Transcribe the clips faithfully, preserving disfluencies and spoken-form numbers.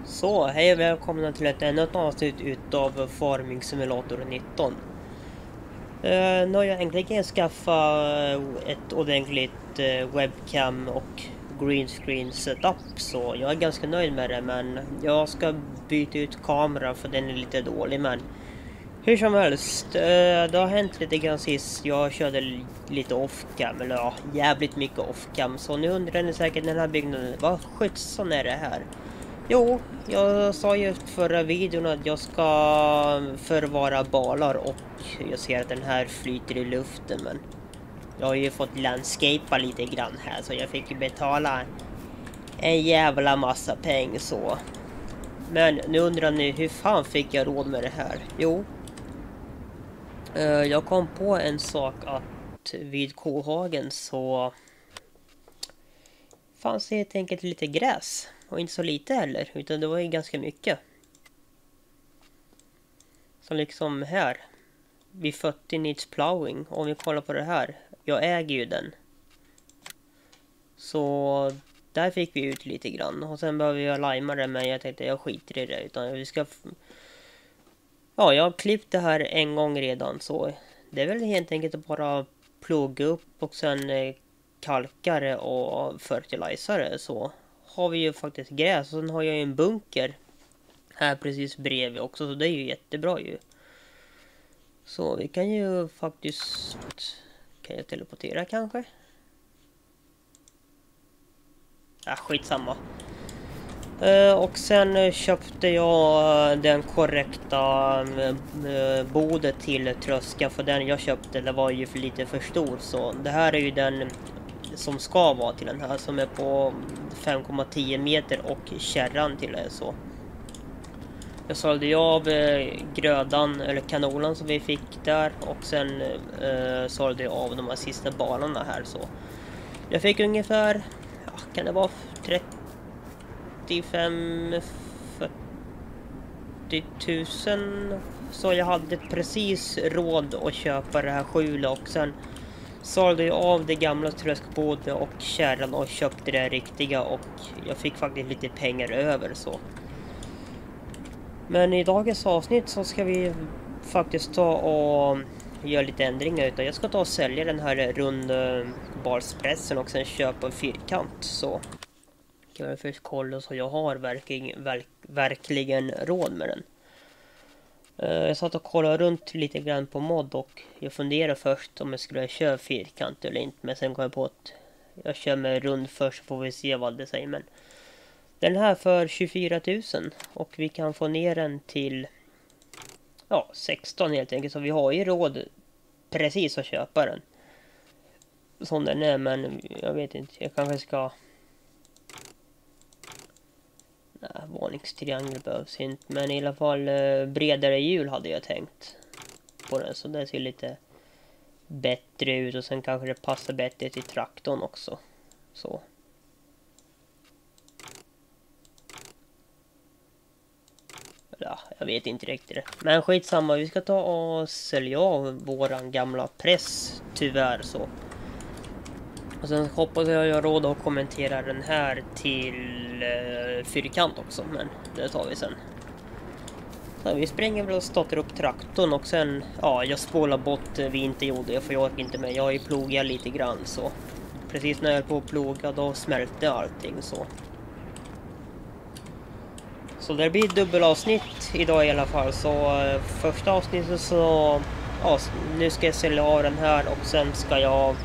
Så, hej och välkomna till ett ännu ett avsnitt utav Farming Simulator nitton. Uh, nu har jag äntligen skaffat ett ordentligt uh, webcam och green screen setup, så jag är ganska nöjd med det, men jag ska byta ut kameran för den är lite dålig. Men hur som helst, uh, det har hänt lite grann sist. Jag körde lite off-cam, eller ja, jävligt mycket off-cam. Så nu undrar ni säkert den här byggnaden, vad skjutsan är det här? Jo, jag sa ju förra videon att jag ska förvara balar och jag ser att den här flyter i luften, men jag har ju fått landscapea lite grann här, så jag fick ju betala en jävla massa pengar så. Men nu undrar ni, hur fan fick jag råd med det här? Jo, jag kom på en sak, att vid kohagen så fanns det helt enkelt lite gräs. Och inte så lite heller, utan det var ju ganska mycket. Så liksom här. Vid fyrtio needs plowing. Om vi kollar på det här. Jag äger ju den. Så där fick vi ut lite grann. Och sen behöver jag lima det, men jag tänkte jag skiter i det. Utan vi ska... Ja, jag har klippt det här en gång redan. Så det är väl helt enkelt att bara plugga upp och sen kalka det och fertilisera det så. Har vi ju faktiskt gräs, och sen har jag ju en bunker här precis bredvid också, så det är ju jättebra ju. Så vi kan ju faktiskt, kan jag teleportera kanske? Ja, skitsamma. Uh, och sen köpte jag den korrekta uh, bordet till tröskan, för den jag köpte, det var ju för lite för stor, så det här är ju den som ska vara till den här, som är på fem komma tio meter och kärran till det så. Jag sålde ju av eh, grödan eller kanolan som vi fick där, och sen eh, sålde jag av de här sista banorna här så. Jag fick ungefär, ja, kan det vara trettiofem fyrtio tusen, så jag hade precis råd att köpa det här skjulet, och sen sålde jag av det gamla tröskbordet och kärran och köpte det riktiga, och jag fick faktiskt lite pengar över så. Men i dagens avsnitt så ska vi faktiskt ta och göra lite ändringar, utan jag ska ta och sälja den här rundbalspressen och sen köpa en fyrkant så. Kan jag först kolla så jag har verkligen, verk, verkligen råd med den. Jag satt och kollade runt lite grann på mod, och jag funderade först om jag skulle köra fyrkant eller inte, men sen kom jag på att jag kör med rund först, så får vi se vad det säger. Men den här för tjugofyra tusen, och vi kan få ner den till ja, sexton helt enkelt, så vi har ju råd precis att köpa den som den är. Men jag vet inte, jag kanske ska... Nej, varningstriangel behövs inte. Men i alla fall eh, bredare hjul hade jag tänkt på den. Så det ser lite bättre ut. Och sen kanske det passar bättre till traktorn också. Så. Ja, jag vet inte riktigt det. Men skitsamma, vi ska ta och sälja av våran gamla press. Tyvärr så. Och sen hoppas jag jag har råd att kommentera den här till eh, fyrkant också, men det tar vi sen. Så vi springer väl och startar upp traktorn, och sen, ja, jag spålar bort vi inte gjorde, jag får jag inte med. Jag har ju plogat lite grann så. Precis när jag är på att ploga, då smälte allting så. Så det blir dubbelavsnitt idag i alla fall. Så eh, första avsnittet så, ja, nu ska jag sälja av den här, och sen ska jag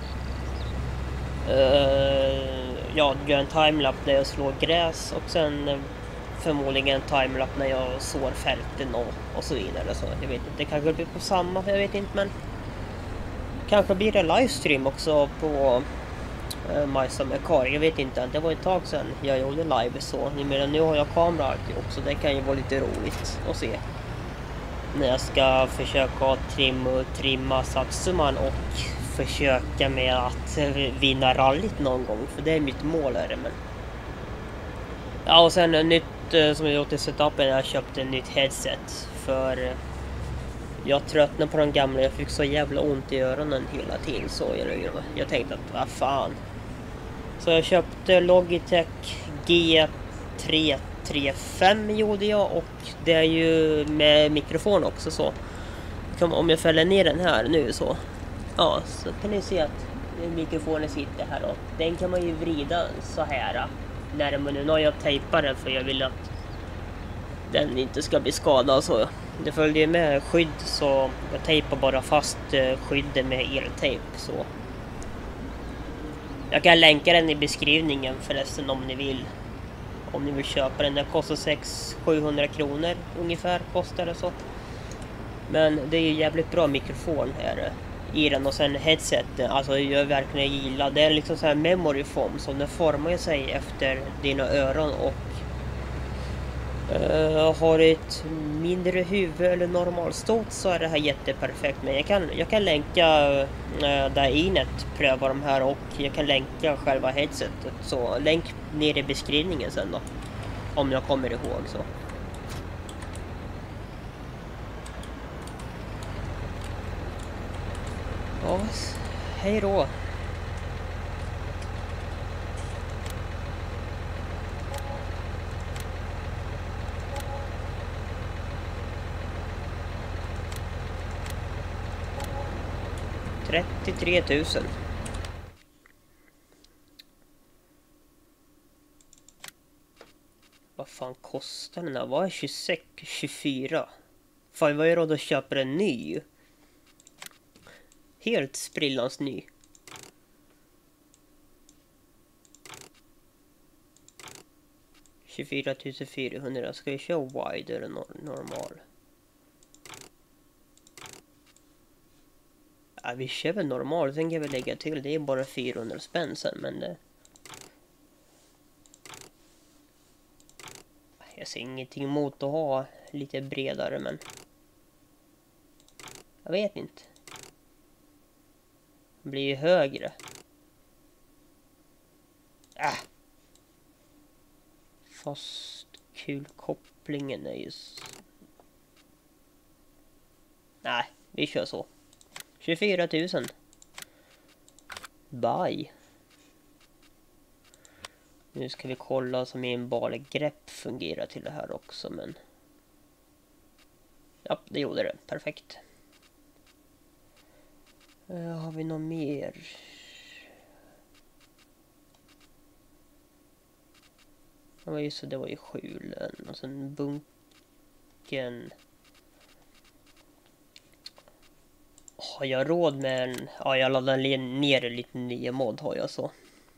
Uh, ja, gör en timelap där jag slår gräs, och sen uh, förmodligen en timelap när jag sår fälten och, och så vidare. Så jag vet inte, det kanske blir på samma, jag vet inte, men kanske blir det livestream också på uh, Majsa med Kar. Jag vet inte, det var ett tag sedan jag gjorde live så. Men nu har jag kamera alltid också, det kan ju vara lite roligt att se när jag ska försöka trimma, trimma Satsuman och försöka med att vinna rallyt någon gång, för det är mitt mål är det. Men ja, och sen nytt som jag gjort i setupen, jag köpte en nytt headset, för jag tröttnade på de gamla. Jag fick så jävla ont i öronen hela tiden så jag, jag tänkte att vad fan. Så jag köpte Logitech G tre tre fem gjorde jag, och det är ju med mikrofon också så. Om jag fäller ner den här nu så, ja, så kan ni se att mikrofonen sitter här, och den kan man ju vrida så här närmare. Nu har jag tejpat den för jag vill att den inte ska bli skadad, så det följer med skydd, så jag tejpar bara fast skyddet med eltejp. Så jag kan länka den i beskrivningen förresten om ni vill. Om ni vill köpa den, den kostar sex sjuhundra kronor ungefär, kostar det så. Men det är ju jävligt bra mikrofon här i den, och sen headsetet, alltså jag verkligen gillar det. Är liksom så här memory foam, så den formar sig efter dina öron, och uh, har ett mindre huvud eller normalstot så är det här jätteperfekt. Men jag kan, jag kan länka uh, där Inet prövar de här, och jag kan länka själva headsetet, så länk ner i beskrivningen sen då, om jag kommer ihåg så. Ja, hej då. trettiotre tusen. Vad fan kostar den här? Vad är tjugosex, tjugofyra? Fan, vad är råd att köpa en ny? Helt sprillans ny. tjugofyra tusen fyrahundra. Ska jag köra wide eller normal? Ja, vi kör väl normal. Sen kan vi lägga till. Det är bara fyrahundra spänn sen, men det... Jag ser ingenting emot att ha lite bredare, men... Jag vet inte. Det blir ju högre. Äh. Fast kulkopplingen är ju... Nej, vi kör så. tjugofyra tusen. Bye. Nu ska vi kolla som en balgrepp fungerar till det här också, men... Ja, det gjorde det. Perfekt. Uh, har vi något mer? Ja, just det, det var ju skjulen. Och sen bunken. Har jag råd med en... Ja, jag laddar ner lite nya mod har jag så.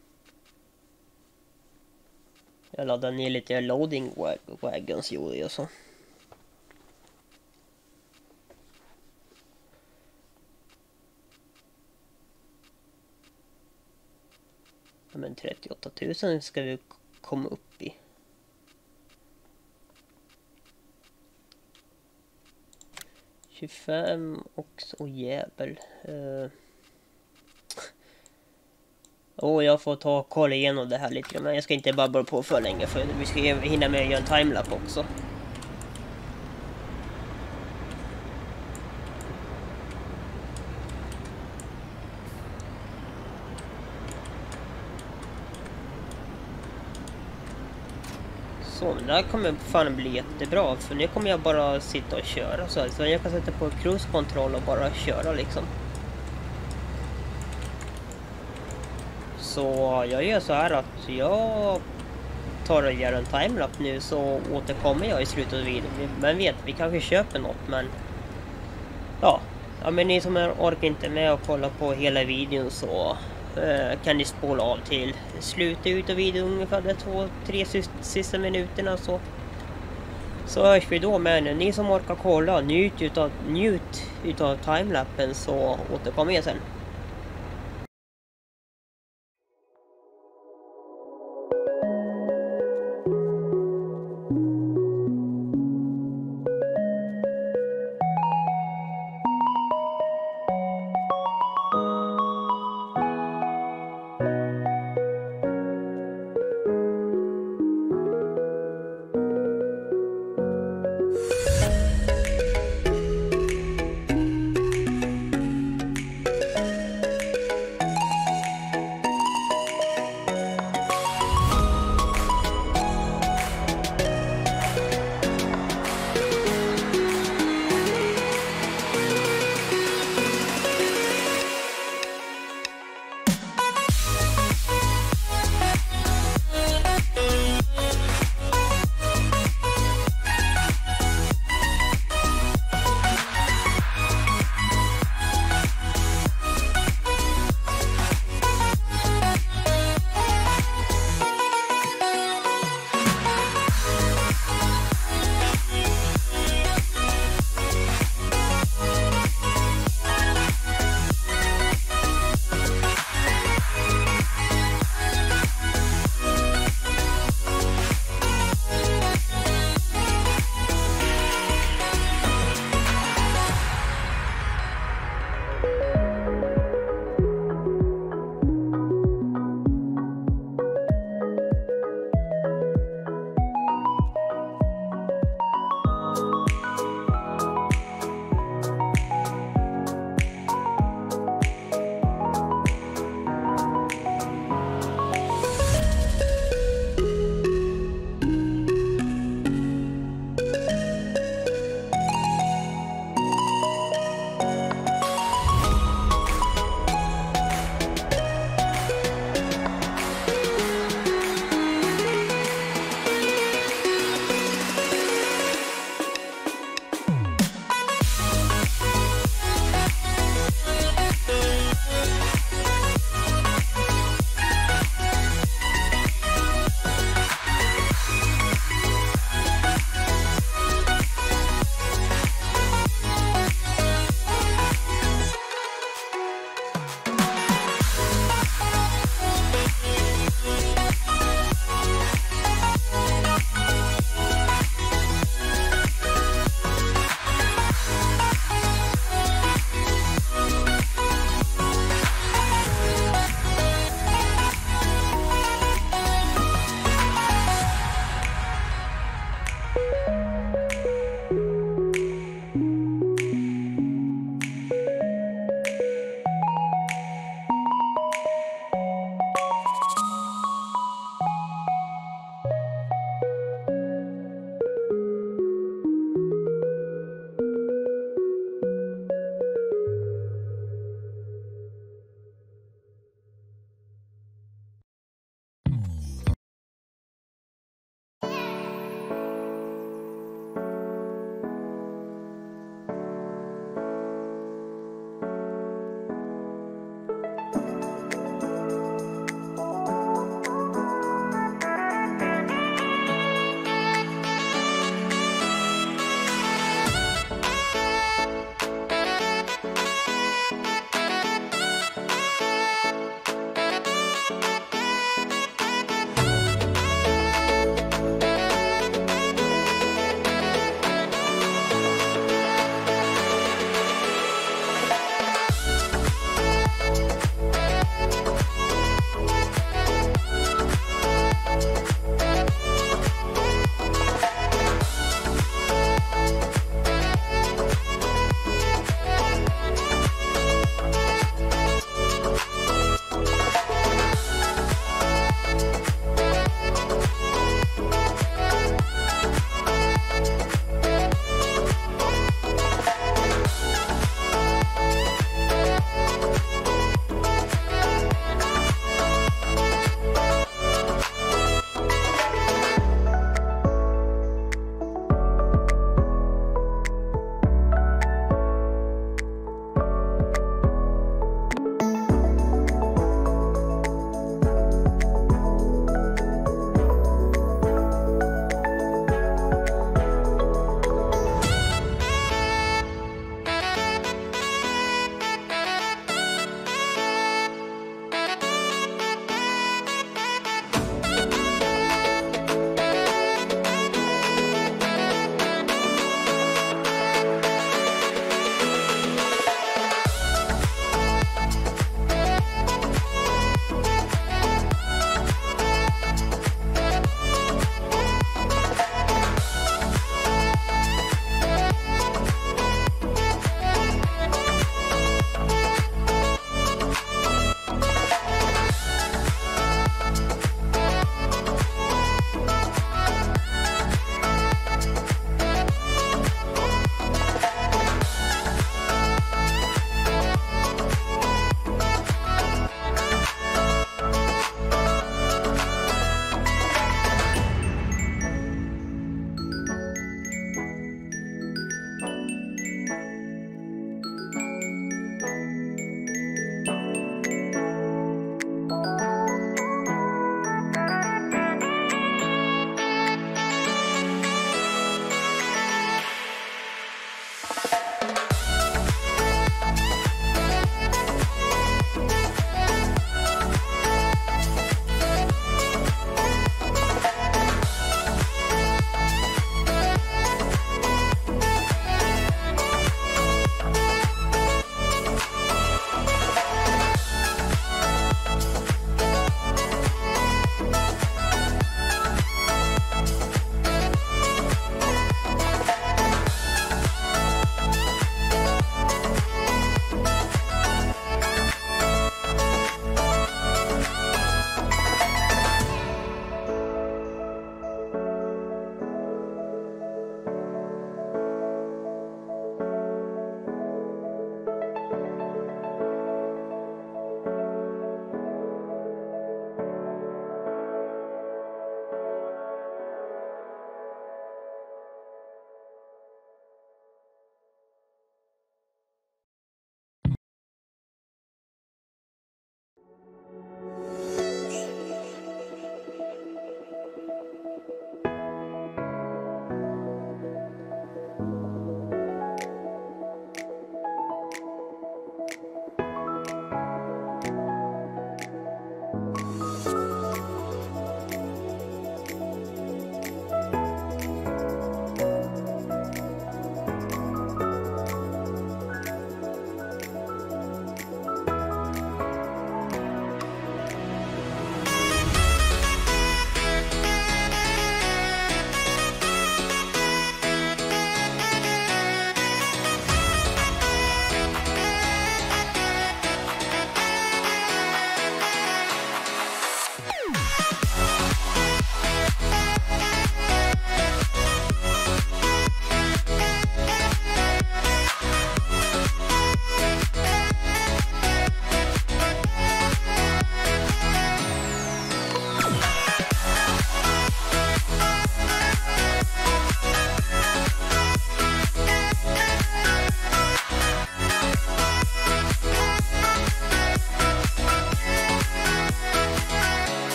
Jag laddar ner lite loading wagons gjorde jag så. Ja, men trettioåtta tusen ska vi komma upp i. tjugofem också, åh oh, jävel. Uh. Och jag får ta och kolla igenom det här lite, men jag ska inte babbla på för länge för vi ska hinna med att göra en timelapse också. Så, det här kommer fan bli jättebra, för nu kommer jag bara sitta och köra så, så jag kan sätta på cruise control och bara köra liksom. Så jag gör så här att jag tar och gör en timelapse nu, så återkommer jag i slutet av videon. Men vet, vi kanske köper något, men ja, ja men ni som orkar inte med att kolla på hela videon så eh, kan ni spola av till slutet ut av videon, ungefär de två, tre sista minuterna så. Så hörs vi då, men ni som orkar kolla, njut utav, njut utav timelapsen, så återkommer jag sen.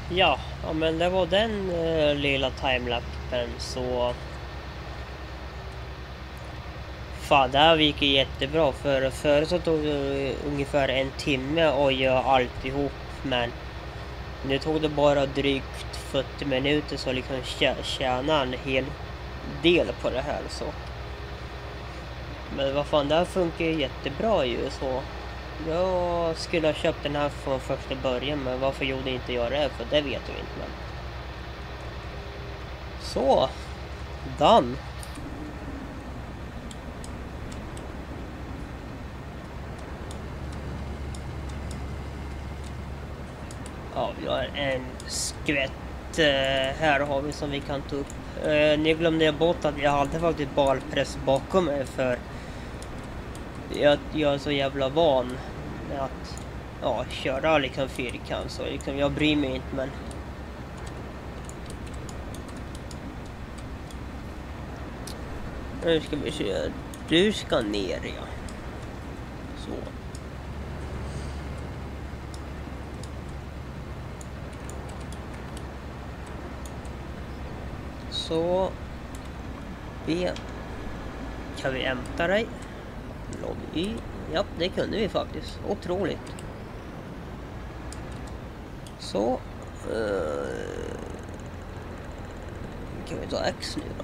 Ja, ja men det var den uh, lilla timelapsen så... Fan, det här gick ju jättebra för förut så tog det ungefär en timme att göra alltihop, men nu tog det bara drygt fyrtio minuter så liksom tjäna en hel del på det här så. Men vad fan, det här funkar ju jättebra ju så. Jag skulle ha köpt den här från första början, men varför gjorde inte jag det? För det vet jag inte. Men... Så, done. Ja, vi har en skvätt uh, här har vi som vi kan ta upp. Uh, ni glömde bort att jag hade faktiskt balpress bakom mig för jag, jag är så jävla van med att ja, köra liksom fyrkant så liksom, jag bryr mig inte, men nu ska vi se, du ska ner, ja. Så. Så vi kan vi hämta dig. Logg i. Ja, det kunde vi faktiskt. Otroligt. Så uh, kan vi ta X nu då.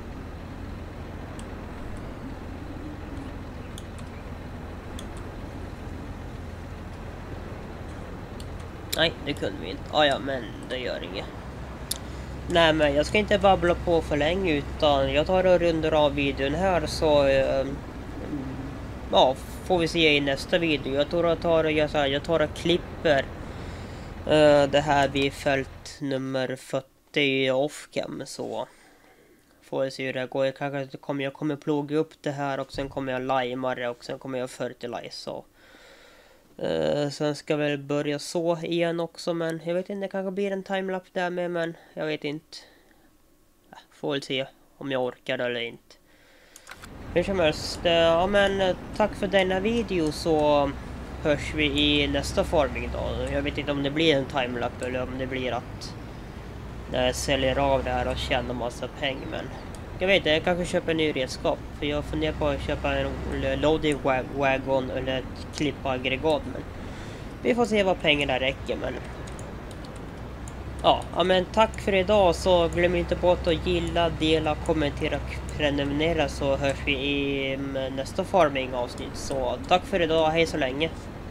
Nej, det kunde vi inte. Ah, ja, men det gör inget. Nej, men jag ska inte babbla på för länge utan jag tar och rundar av videon här så uh, ja, får vi se i nästa video. Jag tror att tar och jag, så här, jag tar och klipper uh, det här vid fält nummer fyrtio off-cam så får vi se hur det går. Jag kanske kommer jag kommer ploga upp det här och sen kommer jag lajma det och sen kommer jag fertilize så. Uh, sen ska väl börja så igen också, men jag vet inte, det kanske blir en timelapse där med, men jag vet inte. Ja, får väl se om jag orkar eller inte. Hur som helst, ja men tack för denna video så hörs vi i nästa farming då. Jag vet inte om det blir en timelapse eller om det blir att jag säljer av det här och tjänar massa pengar, men jag vet inte, jag kanske köper en ny redskap. För jag funderar på att köpa en loading wagon eller ett klippaggregat, men vi får se vad pengarna räcker, men ja, men tack för idag så glöm inte bort att gilla, dela, kommentera, prenumerera så hörs vi i nästa farming avsnitt. Så tack för idag, hej så länge.